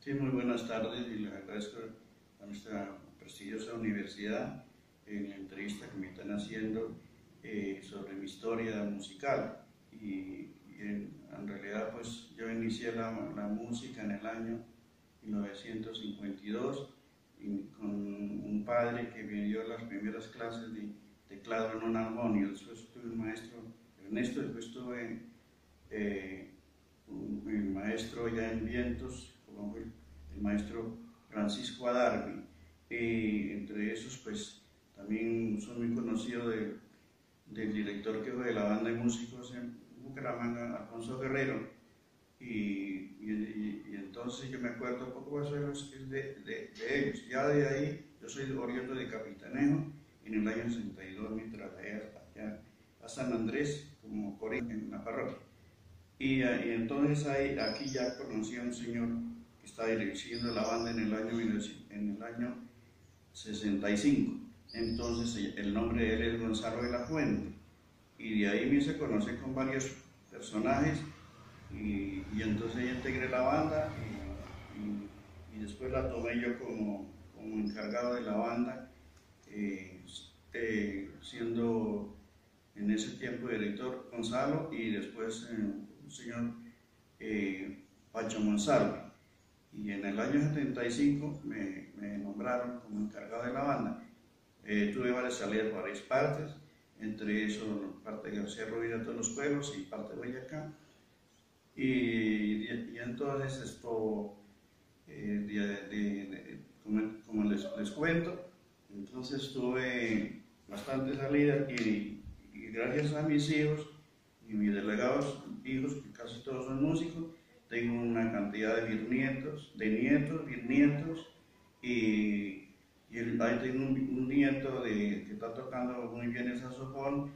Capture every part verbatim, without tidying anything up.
Sí, muy buenas tardes y les agradezco a nuestra prestigiosa universidad en la entrevista que me están haciendo eh, sobre mi historia musical. Y, y en, en realidad pues yo inicié la, la música en el año mil novecientos cincuenta y dos y con un padre que me dio las primeras clases de teclado en un armonio. Después tuve un maestro, Ernesto, después tuve eh, un, un maestro ya en vientos, como fue el maestro Francisco Adarvi, y entre esos pues también soy muy conocido de, del director que fue de la banda de músicos en Bucaramanga, Alfonso Guerrero, y, y, y entonces yo me acuerdo poco más o menos de, de, de ellos. Ya de ahí yo soy oriundo de Capitanejo, en el año sesenta y dos me trasladé allá a San Andrés como corín en la parroquia. Y, y entonces ahí, aquí ya conocí a un señor que está dirigiendo la banda en el año, en el año sesenta y cinco. Entonces el nombre de él es Gonzalo de la Fuente. Y de ahí me hice conocer con varios personajes y, y entonces yo integré la banda y, y, y después la tomé yo como, como encargado de la banda, eh, eh, siendo en ese tiempo director Gonzalo y después eh, un señor eh, Pacho Monsalve. Y en el año setenta y cinco me, me nombraron como encargado de la banda. Eh, tuve varias salidas por varias partes, entre eso parte de García Rovira, todos los pueblos y parte de Boyacá. Y, y, y entonces esto, eh, de, de, de, como, como les, les cuento, entonces tuve bastantes salidas y, y gracias a mis hijos y mis delegados hijos, que casi todos son músicos, tengo una cantidad de bisnietos, de nietos, bisnietos, y, y el, ahí tengo un, un nieto de, que está tocando muy bien el saxofón.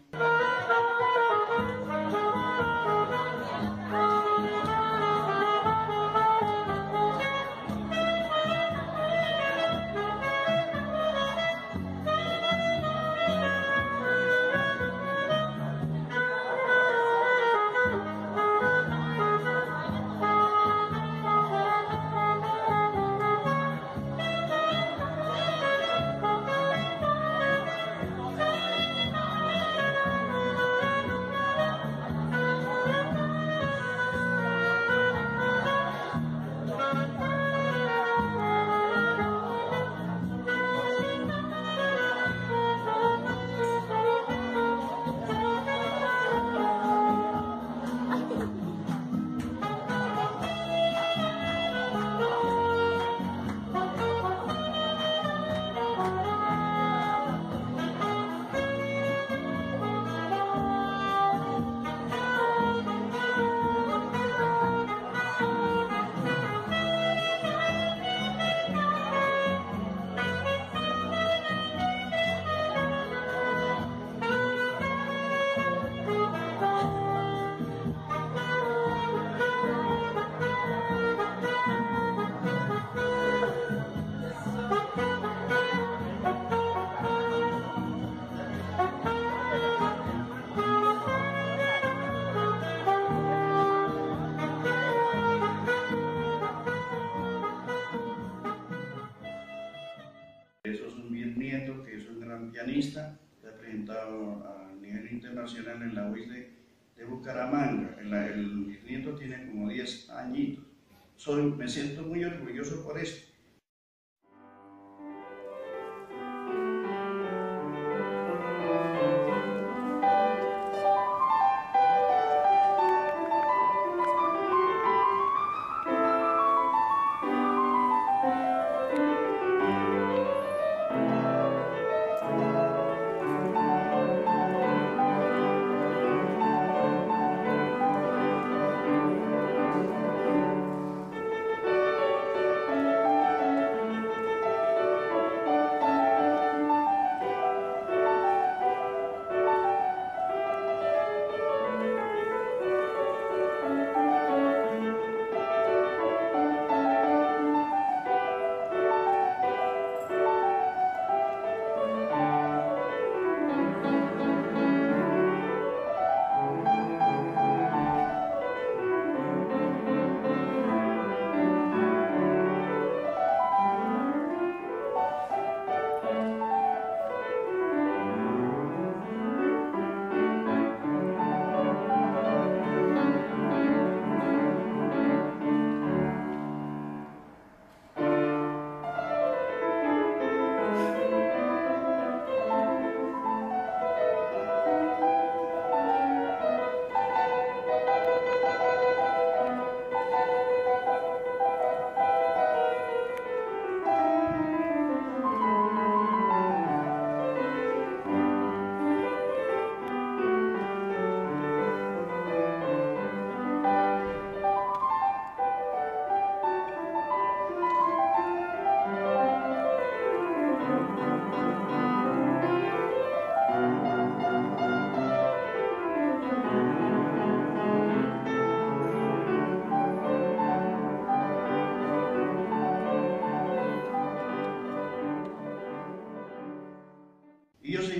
Eso es un bisnieto que es un gran pianista, se ha presentado a nivel internacional en la U I S de, de Bucaramanga. El, el bisnieto tiene como diez añitos. Soy, me siento muy orgulloso por esto.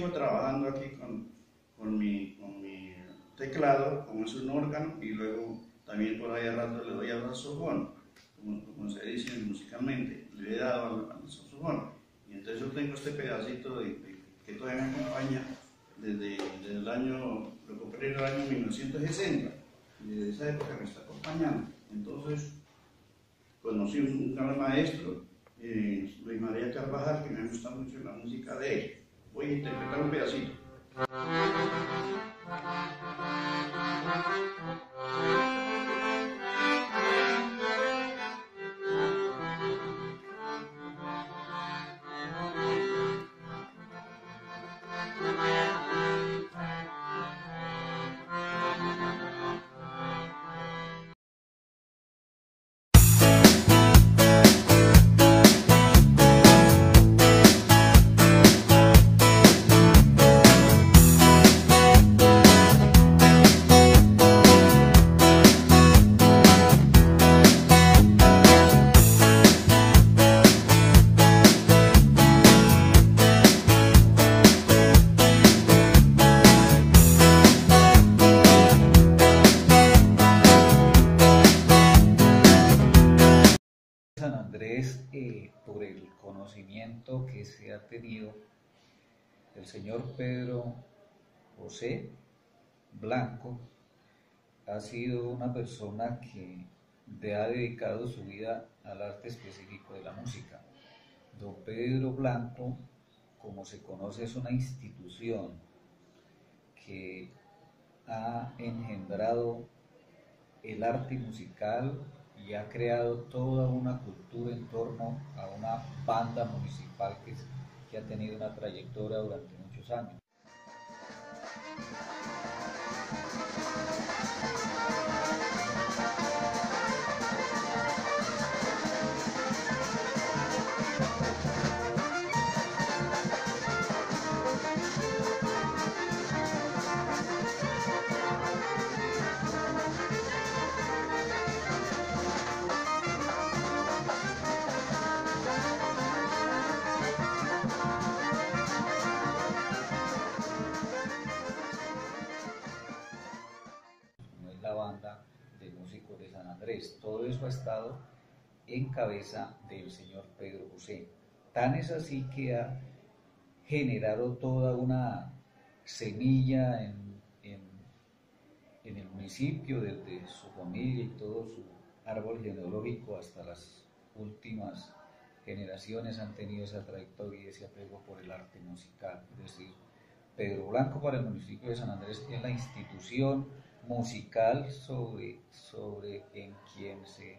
sigo trabajando aquí con, con, mi, con mi teclado, como es un órgano, y luego también por ahí a rato le doy al saxofón, como, como se dice musicalmente, le he dado al, al saxofón. Y entonces yo tengo este pedacito de, de, que todavía me acompaña desde, desde el año, lo compré en el año mil novecientos sesenta, y desde esa época me está acompañando. Entonces conocí un, un gran maestro, eh, Luis María Carvajal, que me gusta mucho la música de él. Voy a interpretar un pedacito. San Andrés, eh, por el conocimiento que se ha tenido, el señor Pedro José Blanco ha sido una persona que le ha dedicado su vida al arte específico de la música. Don Pedro Blanco, como se conoce, es una institución que ha engendrado el arte musical y ha creado toda una cultura en torno a una banda municipal que, que ha tenido una trayectoria durante muchos años. La banda de músicos de San Andrés. Todo eso ha estado en cabeza del señor Pedro José. Tan es así que ha generado toda una semilla en, en, en el municipio, desde su familia y todo su árbol genealógico hasta las últimas generaciones han tenido esa trayectoria y ese apego por el arte musical. Es decir, Pedro Blanco para el municipio de San Andrés es la institución musical sobre, sobre en quien se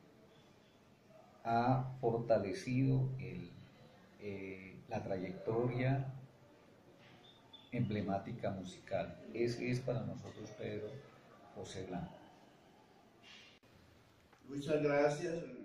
ha fortalecido el, eh, la trayectoria emblemática musical. Ese es para nosotros Pedro José Blanco. Muchas gracias.